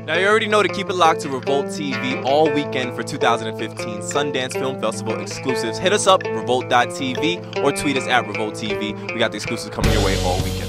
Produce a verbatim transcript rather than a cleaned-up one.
Now you already know to keep it locked to Revolt T V all weekend for two thousand fifteen Sundance Film Festival exclusives. Hit us up, revolt dot t v, or tweet us at Revolt T V. We got the exclusives coming your way all weekend.